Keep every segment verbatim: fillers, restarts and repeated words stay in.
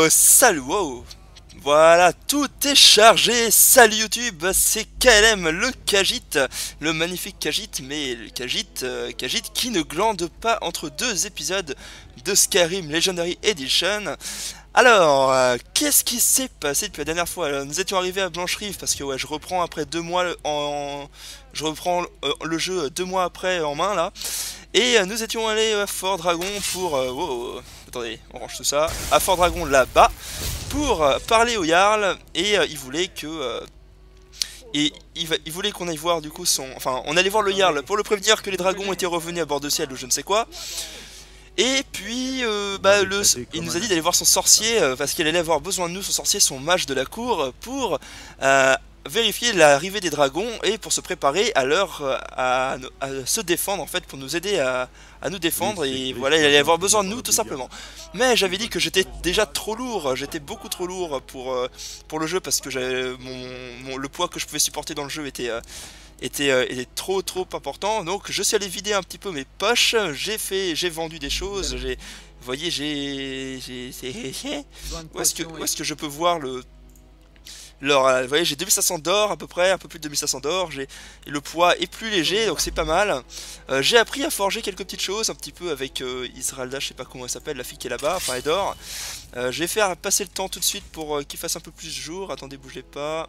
Oh, salut, wow. Voilà, tout est chargé. Salut YouTube, c'est K L M, le Khajiit, le magnifique Khajiit, mais le Khajiit, euh, Khajiit qui ne glande pas entre deux épisodes de Skyrim Legendary Edition. Alors, euh, qu'est-ce qui s'est passé depuis la dernière fois? Alors, nous étions arrivés à Blanche-Rive parce que ouais, je reprends après deux mois en, je reprends euh, le jeu deux mois après en main là. Et euh, nous étions allés à Fort Dragon pour... Euh, wow, attendez, on range tout ça. À Fort Dragon là-bas pour euh, parler au Jarl. Et euh, il voulait que... Euh, et il, va, il voulait qu'on aille voir du coup son... Enfin, on allait voir le Jarl pour le prévenir que les dragons étaient revenus à bord de ciel ou je ne sais quoi. Et puis, euh, bah, le, il nous a dit d'aller voir son sorcier euh, parce qu'il allait avoir besoin de nous, son sorcier, son mage de la cour, pour euh, vérifier l'arrivée des dragons et pour se préparer à leur à, à se défendre en fait, pour nous aider à, à nous défendre. Et voilà, il allait avoir besoin de nous tout simplement. Mais j'avais dit que j'étais déjà trop lourd, j'étais beaucoup trop lourd pour euh, pour le jeu parce que j'avais mon, mon le poids que je pouvais supporter dans le jeu était euh, Était, euh, était trop trop important, donc je suis allé vider un petit peu mes poches, j'ai fait, j'ai vendu des choses, j'ai, vous voyez, j'ai, j'ai, où est-ce que, où est-ce que je peux voir le, l'or, vous voyez, j'ai deux mille cinq cents d'or à peu près, un peu plus de deux mille cinq cents d'or, j'ai, le poids est plus léger, donc c'est pas mal. Euh, j'ai appris à forger quelques petites choses, un petit peu avec euh, Israelda, je sais pas comment elle s'appelle, la fille qui est là-bas, enfin elle dort. Euh, je vais faire passer le temps tout de suite pour euh, qu'il fasse un peu plus de jour, attendez, bougez pas.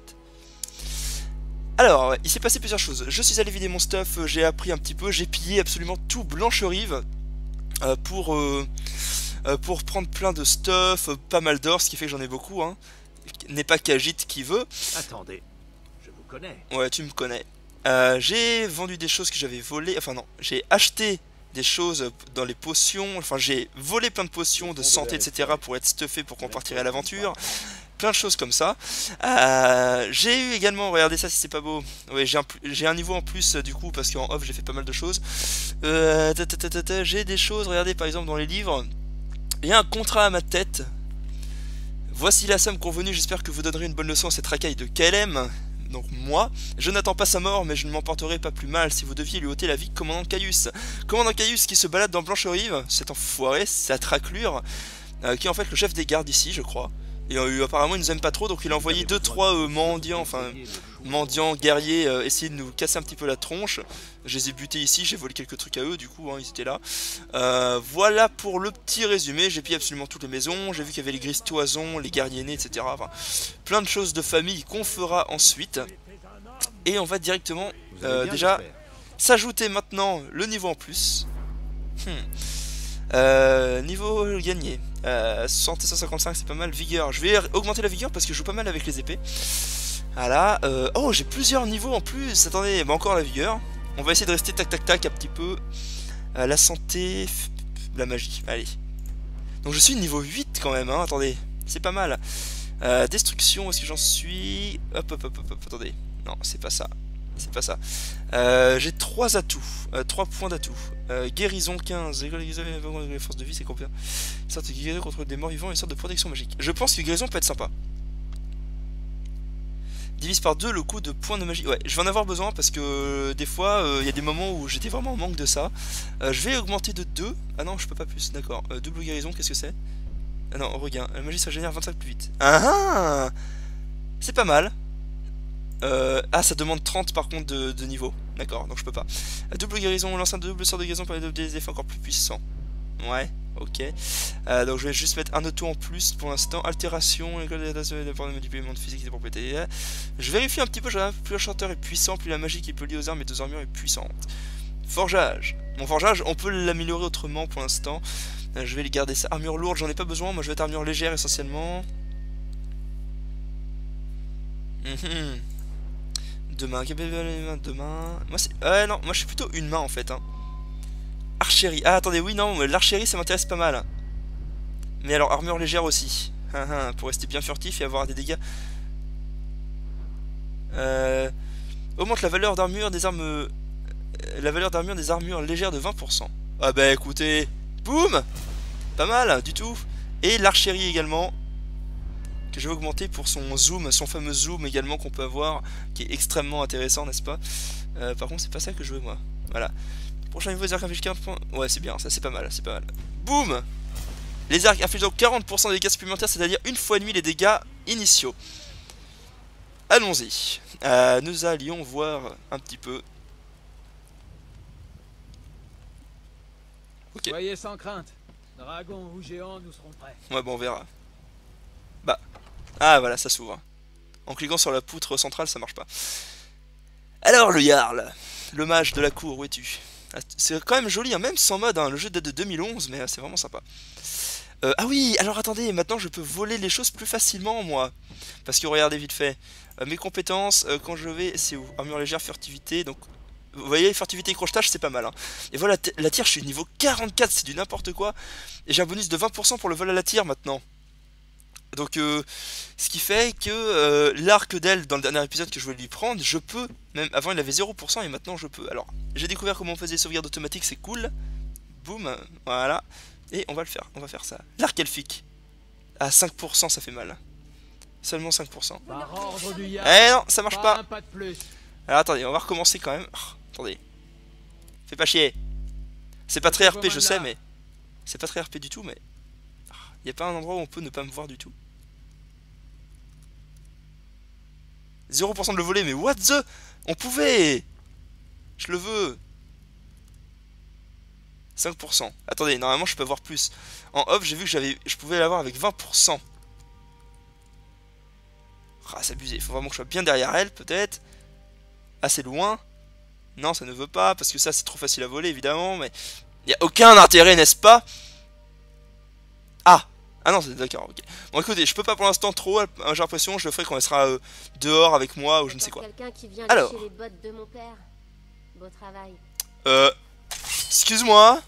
Alors, il s'est passé plusieurs choses. Je suis allé vider mon stuff, j'ai appris un petit peu, j'ai pillé absolument tout Blanche-Rive euh, pour, euh, euh, pour prendre plein de stuff, euh, pas mal d'or, ce qui fait que j'en ai beaucoup. Hein. N'est pas Khajiit qui veut. Attendez, je vous connais. Ouais, tu me connais. Euh, j'ai vendu des choses que j'avais volées, enfin non, j'ai acheté des choses dans les potions, enfin j'ai volé plein de potions de santé, et cetera pour être stuffé pour qu'on partirait à l'aventure. Plein de choses comme ça. Euh, j'ai eu également, regardez ça si c'est pas beau. Ouais, j'ai un, j'ai un niveau en plus du coup parce qu'en off j'ai fait pas mal de choses. Euh, j'ai des choses, regardez par exemple dans les livres. Il y a un contrat à ma tête. Voici la somme convenue, j'espère que vous donnerez une bonne leçon à cette racaille de K L M. Donc moi, je n'attends pas sa mort, mais je ne m'emporterai pas plus mal si vous deviez lui ôter la vie, commandant Caius. Commandant Caius qui se balade dans Blanche-Rive, cet enfoiré, cette raclure, euh, qui est en fait le chef des gardes ici, je crois. Et euh, apparemment il nous aime pas trop, donc il a envoyé deux trois euh, mendiants, enfin mendiants, guerriers, euh, essayer de nous casser un petit peu la tronche. Je les ai butés ici, j'ai volé quelques trucs à eux, du coup, hein, ils étaient là. Euh, voilà pour le petit résumé, j'ai pillé absolument toutes les maisons, j'ai vu qu'il y avait les grises toisons, les guerriers nés, et cetera. Enfin, plein de choses de famille qu'on fera ensuite. Et on va directement, euh, déjà, s'ajouter maintenant le niveau en plus. Hmm. Euh, niveau gagné, euh, santé cent cinquante-cinq c'est pas mal, vigueur, je vais augmenter la vigueur parce que je joue pas mal avec les épées. Voilà, euh, oh j'ai plusieurs niveaux en plus, attendez, bah encore la vigueur, on va essayer de rester tac tac tac un petit peu, euh, la santé, la magie, allez. Donc je suis niveau huit quand même, hein, attendez, c'est pas mal. Euh, destruction, est-ce que j'en suis, hop hop hop hop, hop attendez, non c'est pas ça. C'est pas ça. Euh, j'ai trois atouts, euh, trois points d'atout. Euh, guérison quinze, les forces de vie c'est combien? Une sorte de guérison contre des morts vivants et une sorte de protection magique. Je pense que guérison peut être sympa. Divise par deux le coût de points de magie. Ouais, je vais en avoir besoin parce que euh, des fois il euh, y a des moments où j'étais vraiment en manque de ça. Euh, je vais augmenter de deux. Ah non, je peux pas plus, d'accord. Euh, double guérison, qu'est-ce que c'est? Ah non, regain. La magie ça génère vingt-cinq plus vite. Ah ah, c'est pas mal. Euh, ah, ça demande trente par contre de, de niveau. D'accord, donc je peux pas. Double guérison, lance un double sort de guérison pour des effets encore plus puissants. Ouais, ok. Euh, donc je vais juste mettre un auto en plus pour l'instant. Altération, école d'adaptation du paiement de physique, des propriétés. Je vérifie un petit peu, plus le chanteur est puissant, plus la magie qui peut lier aux armes et aux armures est puissante. Forgeage. Mon forgeage, on peut l'améliorer autrement pour l'instant. Euh, je vais les garder ça. Armure lourde, j'en ai pas besoin. Moi je vais être armure légère essentiellement. Mhm. Demain, demain. Moi c'est. Ouais, non, moi je suis plutôt une main en fait. Hein. Archérie. Ah, attendez, oui, non, l'archérie ça m'intéresse pas mal. Mais alors, armure légère aussi. Pour rester bien furtif et avoir des dégâts. Euh... Augmente la valeur d'armure des armes. Euh, la valeur d'armure des armures légères de vingt pour cent. Ah, bah écoutez. Boum! Pas mal, du tout. Et l'archérie également. Que je vais augmenter pour son zoom, son fameux zoom également qu'on peut avoir, qui est extrêmement intéressant, n'est-ce pas? euh, Par contre, c'est pas ça que je veux, moi. Voilà. Prochain niveau des arcs infligés quinze points. Ouais, c'est bien, ça c'est pas mal, c'est pas mal. Boum! Les arcs infligent donc quarante pour cent de dégâts supplémentaires, c'est-à-dire une fois et demi les dégâts initiaux. Allons-y. Euh, nous allions voir un petit peu. Ok. Soyez sans crainte. Dragon ou géant, nous serons prêts. Ouais, bon, on verra. Bah. Ah, voilà, ça s'ouvre. En cliquant sur la poutre centrale, ça marche pas. Alors, le Jarl. Le mage de la cour, où es-tu? C'est quand même joli, hein, même sans mode. Hein. Le jeu date de deux mille onze, mais c'est vraiment sympa. Euh, ah oui, alors attendez, maintenant je peux voler les choses plus facilement, moi. Parce que regardez vite fait. Euh, mes compétences, euh, quand je vais, c'est où? Armure légère, furtivité, donc... Vous voyez, furtivité et crochetage, c'est pas mal. Hein. Et voilà, la tire, je suis niveau quarante-quatre, c'est du n'importe quoi. Et j'ai un bonus de vingt pour cent pour le vol à la tire maintenant. Donc, euh, ce qui fait que euh, l'arc d'aile, dans le dernier épisode que je voulais lui prendre, je peux. Même avant, il avait zéro pour cent et maintenant, je peux. Alors, j'ai découvert comment on faisait les sauvegardes automatiques, c'est cool. Boum, voilà. Et on va le faire, on va faire ça. L'arc elfique. À cinq pour cent, ça fait mal. Seulement cinq pour cent. Par ordre du Jarl. Eh non, ça marche Pas pas. un pas de plus. Alors attendez, on va recommencer quand même. Oh, attendez. Fais pas chier. C'est pas très R P, je sais, mais... C'est pas très R P du tout, mais... Y a pas un endroit où on peut ne pas me voir du tout? zéro pour cent de le voler, mais what the... On pouvait... Je le veux. cinq pour cent. Attendez, normalement je peux avoir plus. En off, j'ai vu que j'avais, je pouvais l'avoir avec vingt pour cent. Ah, c'est abusé. Il faut vraiment que je sois bien derrière elle, peut-être. Assez loin. Non, ça ne veut pas, parce que ça, c'est trop facile à voler, évidemment. Mais il n'y a aucun intérêt, n'est-ce pas? Ah Ah non, c'est d'accord, ok. Bon, écoutez, je peux pas pour l'instant trop, j'ai l'impression. Je le ferai quand elle sera euh, dehors avec moi, ou je ne sais quoi. Qui vient Alors. les bottes de mon père. Beau travail. Euh... Excuse-moi.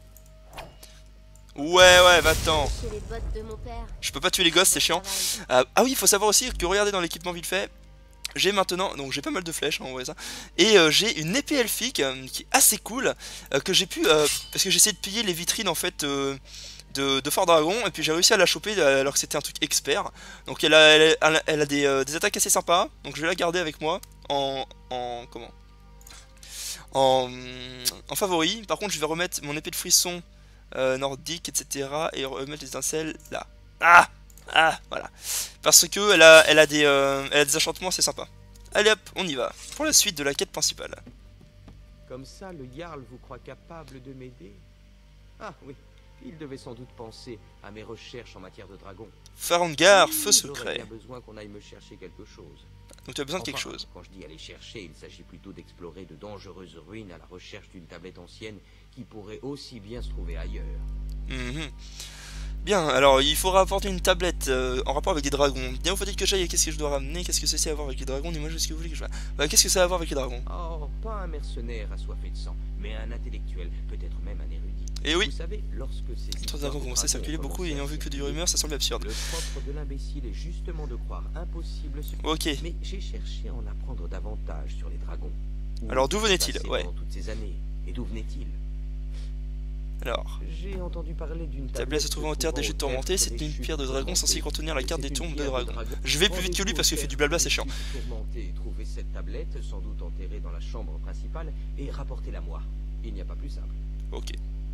Ouais, ouais, va-t'en. Je peux pas tuer les gosses, c'est chiant. Euh, ah oui, il faut savoir aussi que regardez dans l'équipement vite fait. J'ai maintenant, donc j'ai pas mal de flèches, hein, on voit ça. Et euh, j'ai une épée elfique euh, qui est assez cool. Euh, que j'ai pu, euh, parce que j'ai essayé de piller les vitrines en fait euh, de, de Fort Dragon. Et puis j'ai réussi à la choper euh, alors que c'était un truc expert. Donc elle a, elle a, elle a des, euh, des attaques assez sympas. Donc je vais la garder avec moi en... en comment en, en favori. Par contre je vais remettre mon épée de frisson euh, nordique, et cetera. Et remettre les étincelles là. Ah Ah, voilà. Parce que elle a, elle a, des, euh, elle a des enchantements assez sympas. Allez hop, on y va. Pour la suite de la quête principale. Comme ça, le Jarl vous croit capable de m'aider? Ah oui, il devait sans doute penser à mes recherches en matière de dragon. Farengar, feu J'aurais secret. bien besoin qu'on aille me chercher quelque chose. Donc tu as besoin de quelque Enfin, chose. Quand je dis aller chercher, il s'agit plutôt d'explorer de dangereuses ruines à la recherche d'une tablette ancienne qui pourrait aussi bien se trouver ailleurs. Mhm. Bien, alors il faudra apporter une tablette euh, en rapport avec des dragons. Bien, vous faut-il que j'aille, qu'est-ce que je dois ramener? Qu'est-ce que c'est à voir avec les dragons? Dis-moi juste ce que vous voulez que je fasse. Bah, qu'est-ce que ça a à voir avec les dragons? Oh, pas un mercenaire assoiffé de sang, mais un intellectuel, peut-être même un érudit. Et oui. Vous savez, lorsque ces Les histoires dragons de commençaient à circuler dragons beaucoup et ayant vu que des commençaient à rumeurs, ça semble absurde. Le propre de l'imbécile est justement de croire impossible ce Ok. Mais j'ai cherché à en apprendre davantage sur les dragons. Où Alors, d'où ont-ils venaient-ils? passé Ouais. pendant toutes ces années, et d'où venaient-ils? Alors, J'ai entendu parler d'une la tablette se trouvant au terre des chutes tourmentées, c'est une pierre de dragon censée contenir la carte des tombes de dragons. Je vais plus vite que lui parce qu'il fait du blabla, c'est chiant. Trouver cette tablette, sans doute enterrée dans la chambre principale, et rapportez-la moi. Il n'y a pas plus simple. Ok.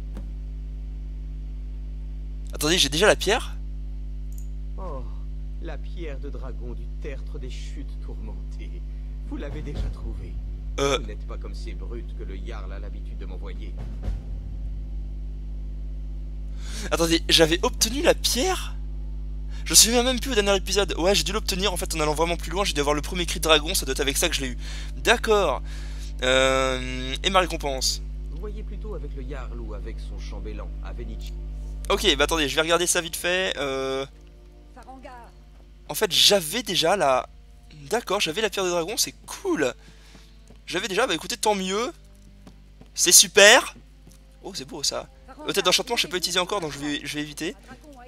Attendez, j'ai déjà la pierre? Oh, la pierre de dragon du tertre des chutes tourmentées. Vous l'avez déjà trouvée. Euh... Vous n'êtes pas comme ces brutes que le Jarl a l'habitude de m'envoyer. Attendez, j'avais obtenu la pierre? Je me souviens même plus au dernier épisode. Ouais, j'ai dû l'obtenir en fait en allant vraiment plus loin. J'ai dû avoir le premier cri de dragon, ça doit être avec ça que je l'ai eu. D'accord. Euh... Et ma récompense? Vous voyez plutôt avec le Jarl ou avec son chambellan, à Venice. Ok, bah attendez, je vais regarder ça vite fait. Euh... En fait, j'avais déjà la... D'accord, j'avais la pierre de dragon, c'est cool. J'avais déjà, bah écoutez, tant mieux. C'est super. Oh, c'est beau ça. Peut-être d'enchantement, je ne sais pas utiliser encore, donc je vais, je vais éviter.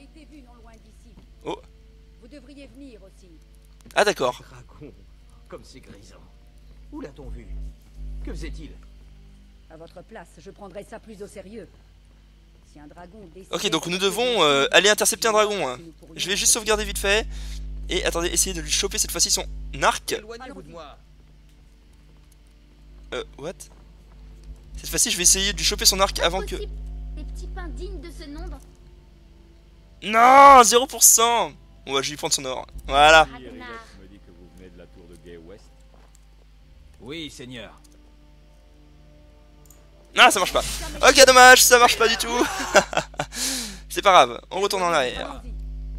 Oh. Vous devriez venir aussi. Ah d'accord. Dragon, comme c'est grisant. Où l'a-t-on vu? Que faisait-il? À votre place, je prendrais ça plus au sérieux. Si un dragon décide... Ok, donc nous devons euh, aller intercepter un dragon. Hein. Je vais juste sauvegarder vite fait. Et attendez, essayer de lui choper cette fois-ci son arc. Éloignez-vous de moi. Euh, what? Cette fois-ci, je vais essayer de lui choper son arc avant que... Des petits pains dignes de ce nom dans... Non, zéro pour cent. On va je vais lui prendre son or. Voilà. Ragnar. me dit que vous venez de la tour de Gay West. Oui, seigneur. Ah, ça marche pas. Ok, dommage, ça marche pas du tout. C'est pas grave, on retourne en arrière. Allons-y.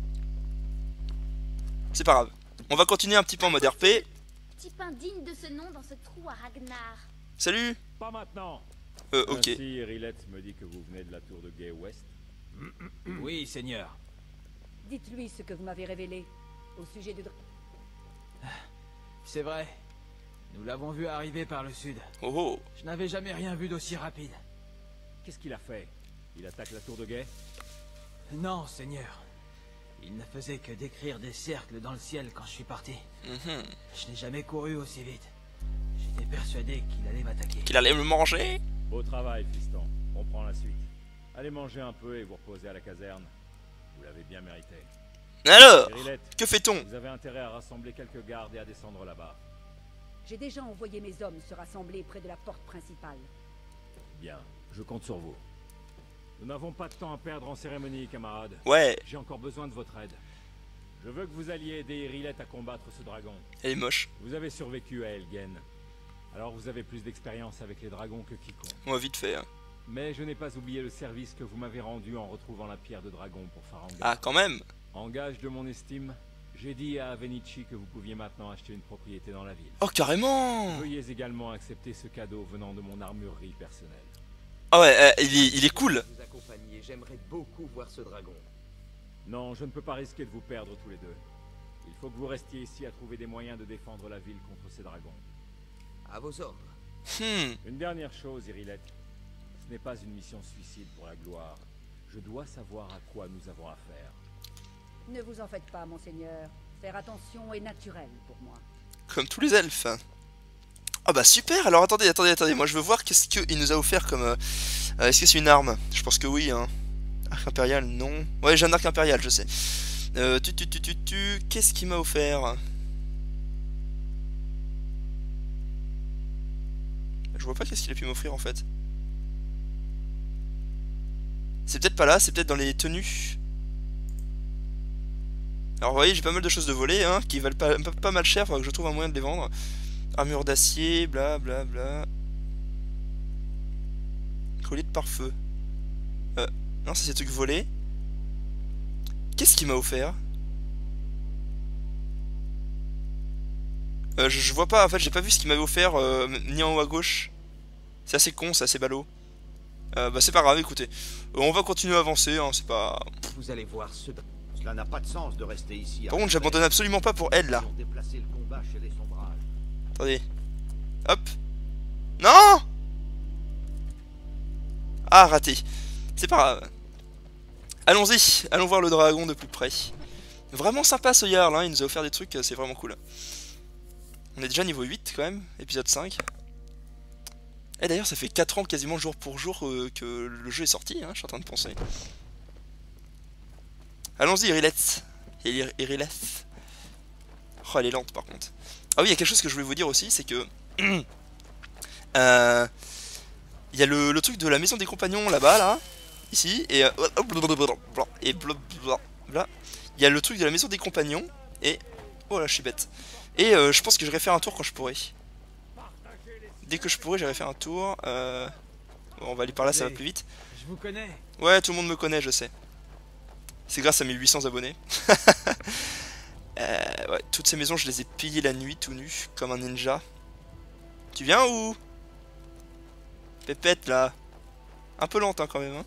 C'est pas grave. On va continuer un petit peu en mode R P. Type indigne de ce nom dans ce trou à Ragnar. Salut. Pas maintenant. Euh, ok. Ainsi, Rilette me dit que vous venez de la tour de Gay West. Oui, seigneur. Dites-lui ce que vous m'avez révélé au sujet de... Dra- C'est vrai. Nous l'avons vu arriver par le sud. Oh oh. Je n'avais jamais rien vu d'aussi rapide. Qu'est-ce qu'il a fait? Il attaque la tour de Gay? Non, seigneur. Il ne faisait que décrire des cercles dans le ciel quand je suis parti. Mhm. Je n'ai jamais couru aussi vite. J'étais persuadé qu'il allait m'attaquer. Qu'il allait me manger. Beau travail, fiston. On prend la suite. Allez manger un peu et vous reposer à la caserne. Vous l'avez bien mérité. Alors, Rilette, que fait-on? vous avez intérêt à rassembler quelques gardes et à descendre là-bas. J'ai déjà envoyé mes hommes se rassembler près de la porte principale. Bien, je compte sur vous. Nous n'avons pas de temps à perdre en cérémonie, camarades. Ouais, J'ai encore besoin de votre aide. Je veux que vous alliez aider Rilette à combattre ce dragon. elle est moche. Vous avez survécu à Elgen. Alors vous avez plus d'expérience avec les dragons que quiconque. Moi, vite fait. Hein. Mais je n'ai pas oublié le service que vous m'avez rendu en retrouvant la pierre de dragon pour Farangar. Ah, quand même. En gage de mon estime, j'ai dit à Avenichi que vous pouviez maintenant acheter une propriété dans la ville. Oh, carrément. Veuillez également accepter ce cadeau venant de mon armurerie personnelle. Ah ouais, euh, il, est, il est cool. Vous accompagner, j'aimerais beaucoup voir ce dragon. Non, je ne peux pas risquer de vous perdre tous les deux. Il faut que vous restiez ici à trouver des moyens de défendre la ville contre ces dragons. À vos ordres. Hmm. Une dernière chose, Irilette. Ce n'est pas une mission suicide pour la gloire. Je dois savoir à quoi nous avons affaire. Ne vous en faites pas, monseigneur. Faire attention est naturel pour moi. Comme tous les elfes. Ah bah super, alors attendez, attendez, attendez, moi je veux voir qu'est-ce qu'il nous a offert comme... Euh, euh, Est-ce que c'est une arme? Je pense que oui, hein. Arc impérial, non. Ouais, j'ai un arc impérial, je sais. Euh, tu, tu, tu, tu, tu, qu'est-ce qu'il m'a offert? Je vois pas qu'est-ce qu'il a pu m'offrir en fait. C'est peut-être pas là, c'est peut-être dans les tenues. Alors vous voyez, j'ai pas mal de choses de voler, hein, qui valent pas, pas, pas mal cher, faudra que je trouve un moyen de les vendre. Armure d'acier, bla bla bla. Collier de pare-feu. Euh, non, ça c'est truc volé. Qu'est-ce qu'il m'a offert? euh, je, je vois pas, en fait j'ai pas vu ce qu'il m'avait offert, euh, ni en haut à gauche. C'est assez con, c'est assez ballot. Euh, bah c'est pas grave, écoutez. Euh, on va continuer à avancer, hein, c'est pas... Vous allez voir ce dragon. Cela n'a pas de sens de rester ici. Par contre, j'abandonne absolument pas pour elle, là. Ils ont déplacé le combat chez les sombrages. Attendez. Hop. Non. Ah, raté. C'est pas grave. Allons-y, allons voir le dragon de plus près. Vraiment sympa ce Jarl, hein. Il nous a offert des trucs, c'est vraiment cool. On est déjà niveau huit quand même, épisode cinq. Et d'ailleurs ça fait quatre ans quasiment jour pour jour euh, que le jeu est sorti, hein, je suis en train de penser. Allons-y, Irileth. Irileth. Oh, elle est lente par contre. Ah oui, il y a quelque chose que je voulais vous dire aussi, c'est que... euh... Il y a le, le truc de la maison des compagnons là-bas, là. Ici, et... Euh... Et blablabla. Il y a le truc de la maison des compagnons, et... Oh là, je suis bête. Et euh, je pense que j'irai faire un tour quand je pourrai. Dès que je pourrai, j'irai faire un tour. Euh... Bon, on va aller par là, ça va plus vite. Je vous connais. Ouais, tout le monde me connaît, je sais. C'est grâce à mes huit cents abonnés. euh, ouais, toutes ces maisons, je les ai pillées la nuit, tout nu, comme un ninja. Tu viens ou? Pépette, là. Un peu lente, hein, quand même. Hein.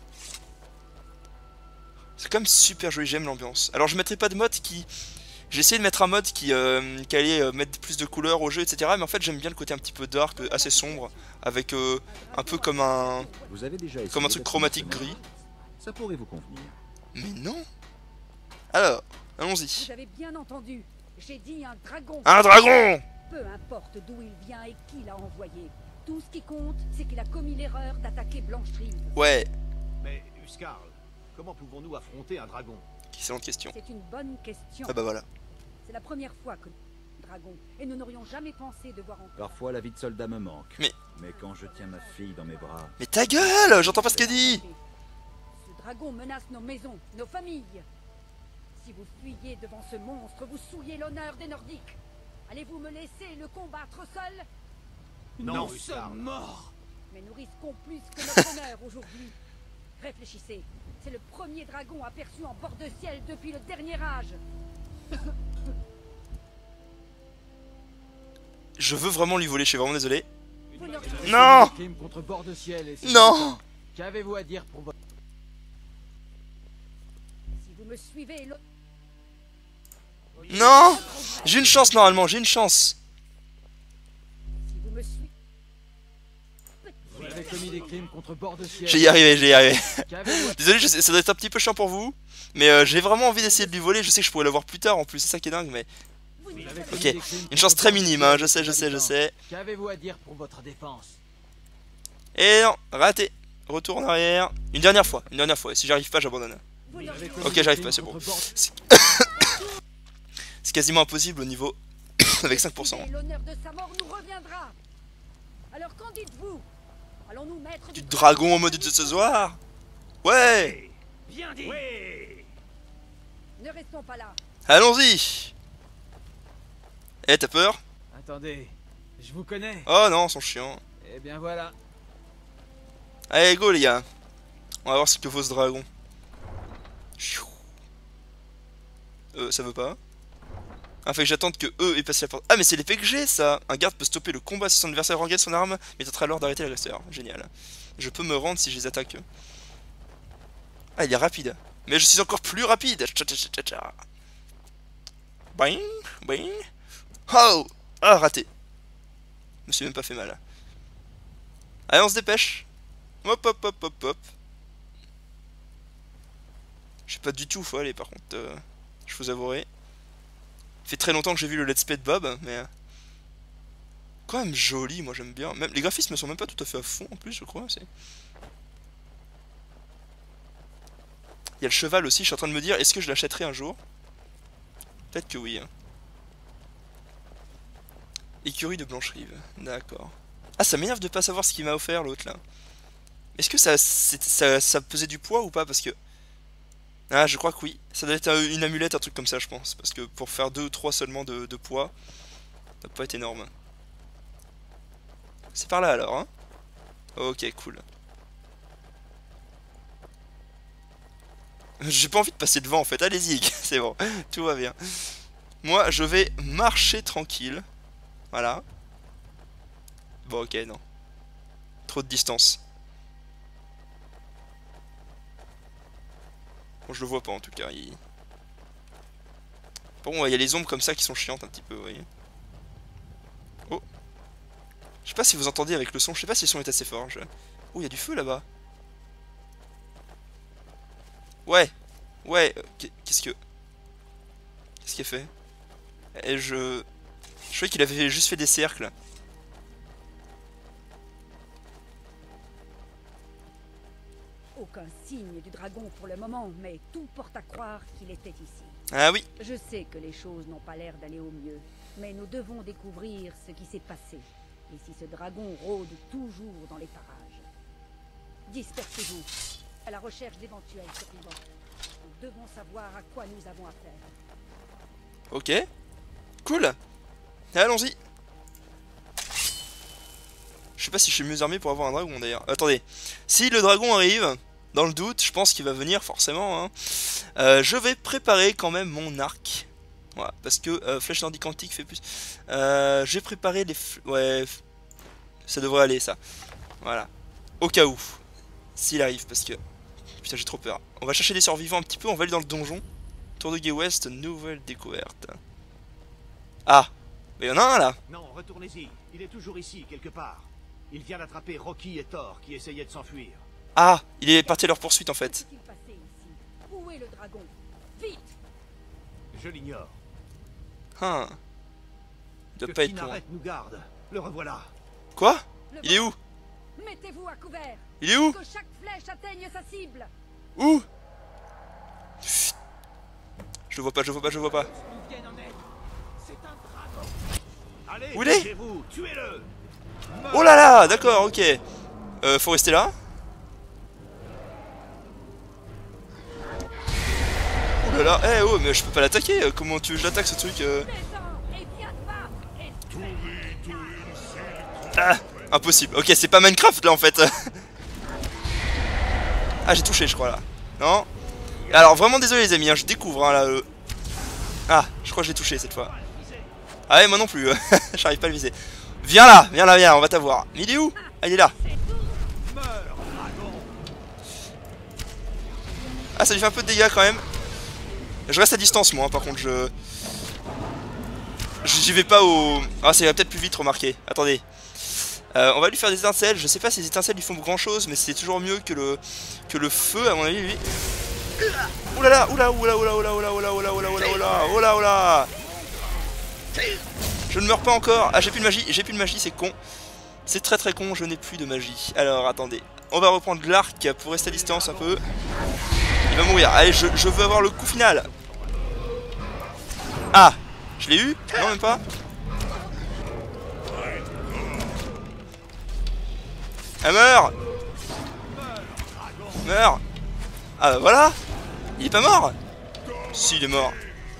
C'est quand même super joli, j'aime l'ambiance. Alors, je mettrai pas de mode qui... J'ai essayé de mettre un mode qui, euh, qui allait euh, mettre plus de couleurs au jeu, et cetera. Mais en fait, j'aime bien le côté un petit peu dark, euh, assez sombre, avec euh, un peu comme un... Vous avez déjà Comme un truc chromatique gris. Ça pourrait vous convenir. Mais non. Alors, allons-y. Vous avez bien entendu. J'ai dit un dragon. Un dragon. Peu importe d'où il vient et qui l'a envoyé. Tout ce qui compte, c'est qu'il a commis l'erreur d'attaquer Blancherive. Ouais, Mais, Huskarl, comment pouvons-nous affronter un dragon? excellente question. C'est une bonne question. Ah bah voilà. C'est la première fois que nous dragon et nous n'aurions jamais pensé devoir en... Parfois la vie de soldat me manque. Mais- Mais quand je tiens ma fille dans mes bras, Mais ta gueule, j'entends pas ce qu'elle dit. Ce dragon menace nos maisons, nos familles. Si vous fuyez devant ce monstre, vous souillez l'honneur des Nordiques. Allez-vous me laisser le combattre seul? Non, Nous Uskarl. sommes morts. Mais nous risquons plus que notre honneur aujourd'hui. Réfléchissez. C'est le premier dragon aperçu en bord de ciel depuis le dernier âge. Je veux vraiment lui voler, je suis vraiment désolé. Vous ne Non! Crime contre bord de ciel et c'est Non. tout le temps. Qu'avez-vous à dire pour votre... Si vous me suivez, le... Non! J'ai une chance normalement, j'ai une chance. Si vous me suivez... Vous avez commis des crimes contre bord de ciel. J'ai y arrivé, j'ai y arrivé. Qu'avez-vous à... Désolé, je sais, ça doit être un petit peu chiant pour vous. Mais euh, j'ai vraiment envie d'essayer de lui voler, je sais que je pourrais l'avoir plus tard en plus, c'est ça qui est dingue, mais... Vous Vous ne avez savez commis Ok, des crimes une contre chance très bord de minime, ciel hein, et je sais, c'est je sais, je tout le sais. temps. Qu'avez-vous à dire pour votre défense? Et non, raté. Retour en arrière. Une dernière fois, une dernière fois, et si j'arrive pas, j'abandonne. Vous ne Avez savez commis Ok, des j'arrive crimes pas, c'est bon. contre bord- C'est quasiment impossible au niveau avec cinq pour cent. L'honneur de sa mort nous reviendra. Alors qu'en dites-vous? Allons-nous mettre Du dragon en mode de ce soir. Ouais. Bien dit. Ne restons pas là. Allons-y. Eh, t'as peur? Attendez, je vous connais. Oh non, ils sont chiants. Eh bien voilà. Allez, go les gars. On va voir ce que vaut ce dragon. Chiou. Euh, ça veut pas. Ah, fait que j'attende que eux aient passé la porte. Ah, mais c'est l'effet que j'ai ça. Un garde peut stopper le combat si son adversaire engage son arme, mais tentera alors d'arrêter l'agresseur. Génial. Je peux me rendre si je les attaque. Ah, il est rapide. Mais je suis encore plus rapide. Tcha, tcha, tcha, tcha. Boing, boing. Oh. Ah, raté. Je me suis même pas fait mal. Allez, on se dépêche. Hop, hop, hop, hop, hop. Je sais pas du tout où faut aller par contre. Euh, je vous avouerai. Ça fait très longtemps que j'ai vu le Let's Play de Bob, mais... euh, quand même joli, moi j'aime bien. Même, les graphismes sont même pas tout à fait à fond en plus, je crois. C'est... Il y a le cheval aussi, je suis en train de me dire, est-ce que je l'achèterai un jour? Peut-être que oui. Hein. Écurie de Blancherive, d'accord. Ah, ça m'énerve de pas savoir ce qu'il m'a offert l'autre là. Est-ce que ça, ça, ça pesait du poids ou pas? Parce que... Ah, je crois que oui. Ça doit être une amulette, un truc comme ça, je pense. Parce que pour faire deux ou trois seulement de, de poids, ça peut pas être énorme. C'est par là alors, hein? Ok, cool. J'ai pas envie de passer devant en fait. Allez-y, c'est bon. Tout va bien. Moi, je vais marcher tranquille. Voilà. Bon, ok, non. Trop de distance. Bon, je le vois pas en tout cas. Il... Bon, il y a les ombres comme ça qui sont chiantes un petit peu, vous voyez. Oh. Je sais pas si vous entendez avec le son. Je sais pas si le son est assez fort. Je... Oh, il y a du feu là-bas. Ouais. Ouais. euh, Qu'est-ce que... Qu'est-ce qu'il a fait? Et je... Je croyais qu'il avait juste fait des cercles. Aucun signe du dragon pour le moment, mais tout porte à croire qu'il était ici. Ah oui. Je sais que les choses n'ont pas l'air d'aller au mieux, mais nous devons découvrir ce qui s'est passé. Et si ce dragon rôde toujours dans les parages. Dispersez-vous à la recherche d'éventuels survivants. Nous devons savoir à quoi nous avons affaire. Ok. Cool. Allons-y. Je sais pas si je suis mieux armé pour avoir un dragon d'ailleurs. Attendez. Si le dragon arrive, dans le doute, je pense qu'il va venir forcément. Hein. Euh, je vais préparer quand même mon arc. Voilà. Parce que euh, flèche nordique antique fait plus. Euh, J'ai préparé les... Ouais. Ça devrait aller ça. Voilà. Au cas où. S'il arrive parce que... Putain j'ai trop peur. On va chercher des survivants un petit peu. On va aller dans le donjon. Tour de Guet West, nouvelle découverte. Ah. Mais il y en a un là. Non, retournez-y. Il est toujours ici, quelque part. Il vient d'attraper Rocky et Thor qui essayaient de s'enfuir. Ah, il est parti à leur poursuite en fait. Que s'est-il passé ici? Où est le dragon? Vite! Je l'ignore. Hein. Il doit Que pas être loin. Kynareth nous garde. Le revoilà. Quoi? Le Il est où? Mettez-vous à couvert! Il est où? Que chaque flèche atteigne sa cible! Où? Je le vois pas, je le vois pas, je le vois pas. Allez, Où il est? bougez-vous, tuez-le. Oh là là, d'accord, ok. Euh, faut rester là. Ouh là là, eh oh, mais je peux pas l'attaquer. Comment tu veux que je l'attaque ce truc euh... Ah, impossible. Ok, c'est pas Minecraft là en fait. Ah, j'ai touché, je crois là. Non. Alors vraiment désolé les amis, hein, je découvre hein, là. Euh... Ah, je crois que j'ai touché cette fois. Ah ouais, moi non plus. J'arrive pas à le viser. Viens là, viens là, viens, on va t'avoir. Mais il est où? Ah, il est là. Ah, ça lui fait un peu de dégâts quand même. Je reste à distance moi, hein, par contre je... J'y vais pas au... Ah, ça va peut-être plus vite, remarquez. Attendez. Euh, on va lui faire des étincelles. Je sais pas si les étincelles lui font grand chose, mais c'est toujours mieux que le que le feu, à mon avis, lui. Oulala, oula, oula, oula, oula, oula, oula, oula, oula, oula, oula, oula, oula. Je ne meurs pas encore. Ah, j'ai plus de magie, j'ai plus de magie, c'est con. C'est très très con, je n'ai plus de magie. Alors, attendez. On va reprendre l'arc pour rester à distance un peu. Il va mourir. Allez, je, je veux avoir le coup final. Ah, je l'ai eu? Non, même pas. Elle meurt. Meurt. Ah bah voilà. Il est pas mort. Si, il est mort.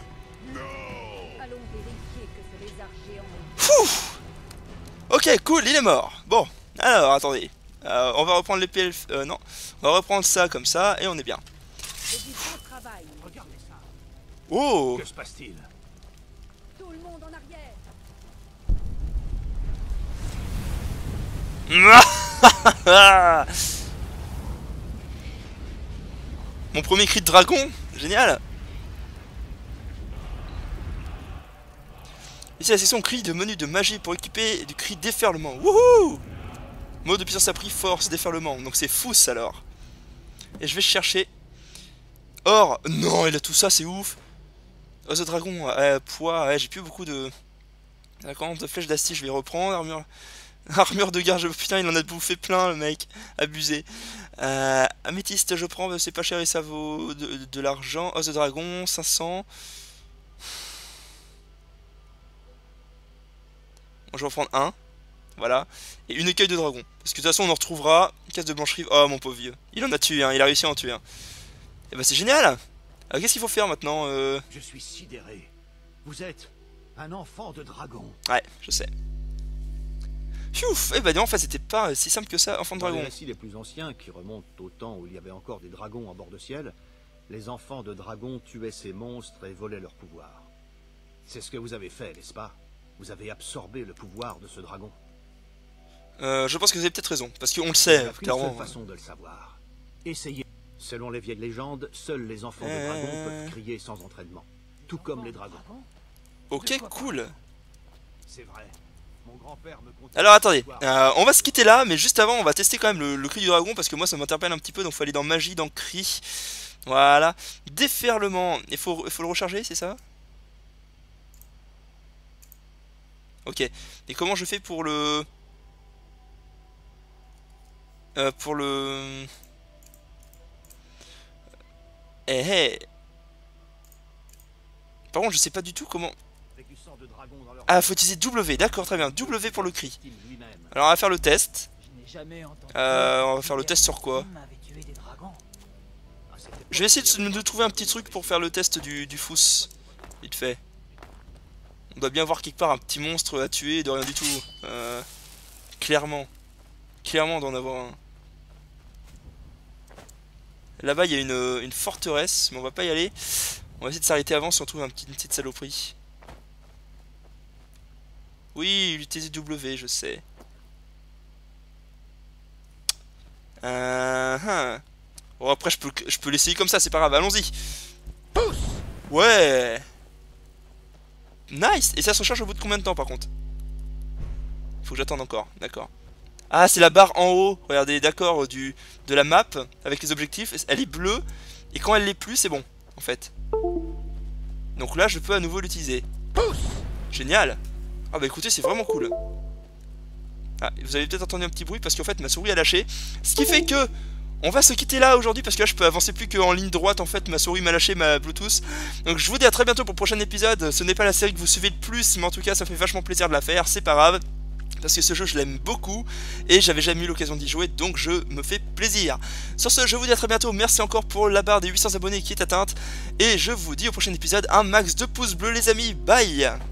Fouh. Ok, cool, il est mort. Bon, alors, attendez. Euh, on va reprendre l'épée... Euh, non. On va reprendre ça comme ça, et on est bien. Oh. Que se passe-t-il? Tout le monde en arrière. Mon premier cri de dragon. Génial. Ici la section cri de menu de magie pour équiper du cri déferlement. Wouhou. Mot de puissance appris force déferlement. Donc c'est fousse alors. Et je vais chercher. Or. Non, il a tout ça, c'est ouf. Os de dragon. Euh, poids. Ouais, j'ai plus beaucoup de. D'accord, de flèches d'astis, je vais reprendre. Armure. Armure de garde. Putain, il en a bouffé plein le mec. Abusé. Euh, améthyste, je prends. C'est pas cher et ça vaut de, de, de l'argent. Os de dragon, cinq cents. Bon, je vais en prendre un. Voilà. Et une écueil de dragon. Parce que de toute façon, on en retrouvera. Une case de blancherie. Oh, mon pauvre vieux. Il en a tué, hein. Il a réussi à en tuer un. Et bah, c'est génial. Euh, Qu'est-ce qu'il faut faire maintenant euh... Je suis sidéré. Vous êtes un enfant de dragon. Ouais, je sais. Piouf. Eh bah, non, en fait, c'était pas si simple que ça, enfant de Dans dragon. les récits les plus anciens, qui remontent au temps où il y avait encore des dragons en bord de ciel, les enfants de dragons tuaient ces monstres et volaient leur pouvoir. C'est ce que vous avez fait, n'est-ce pas? Vous avez absorbé le pouvoir de ce dragon. Euh, je pense que vous avez peut-être raison. Parce qu'on le sait, Il y a qu'une clairement. seule façon de le savoir. Essayez. Selon les vieilles légendes, seuls les enfants de Euh. dragons peuvent crier sans entraînement. Tout comme les dragons. Ok, cool. C'est vrai. Mon grand-père me contait Alors attendez, l'histoire. euh, on va se quitter là, mais juste avant on va tester quand même le, le cri du dragon parce que moi ça m'interpelle un petit peu, donc faut aller dans magie, dans cri. Voilà. Déferlement, il faut, il faut le recharger, c'est ça? Ok, et comment je fais pour le... Euh, pour le... Eh eh. Par contre je sais pas du tout comment... Avec du sang de dragon dans leur Ah, faut utiliser W, d'accord, très bien, W pour le cri. style lui-même. Alors on va faire le test. Je n'ai jamais entendu. Euh, on va faire le test sur quoi? Personne n'avait tué des dragons. À cette époque, Je vais essayer de, de trouver un petit truc pour faire le test du, du fousse. Vite fait. On doit bien voir quelque part un petit monstre à tuer de rien du tout. Euh, clairement. Clairement on doit en avoir un. Là-bas il y a une, une forteresse, mais on va pas y aller. On va essayer de s'arrêter avant si on trouve un petit, une petite saloperie. Oui, utiliser W, je sais. Euh, hein. Bon après je peux, je peux l'essayer comme ça, c'est pas grave, allons-y. Ouais. Nice. Et ça se recharge au bout de combien de temps par contre? Faut que j'attende encore, d'accord. Ah c'est la barre en haut, regardez, d'accord, du de la map avec les objectifs, elle est bleue. Et quand elle l'est plus c'est bon, en fait. Donc là je peux à nouveau l'utiliser. Génial. Ah bah écoutez, c'est vraiment cool. Ah, vous avez peut-être entendu un petit bruit parce qu'en fait ma souris a lâché. Ce qui fait que on va se quitter là aujourd'hui parce que là je peux avancer plus qu'en ligne droite. En fait ma souris m'a lâché ma Bluetooth. Donc je vous dis à très bientôt pour le prochain épisode. Ce n'est pas la série que vous suivez le plus, mais en tout cas ça fait vachement plaisir de la faire. C'est pas grave, parce que ce jeu je l'aime beaucoup et j'avais jamais eu l'occasion d'y jouer, donc je me fais plaisir. Sur ce, je vous dis à très bientôt. Merci encore pour la barre des huit cents abonnés qui est atteinte Et je vous dis au prochain épisode un max de pouces bleus les amis. Bye.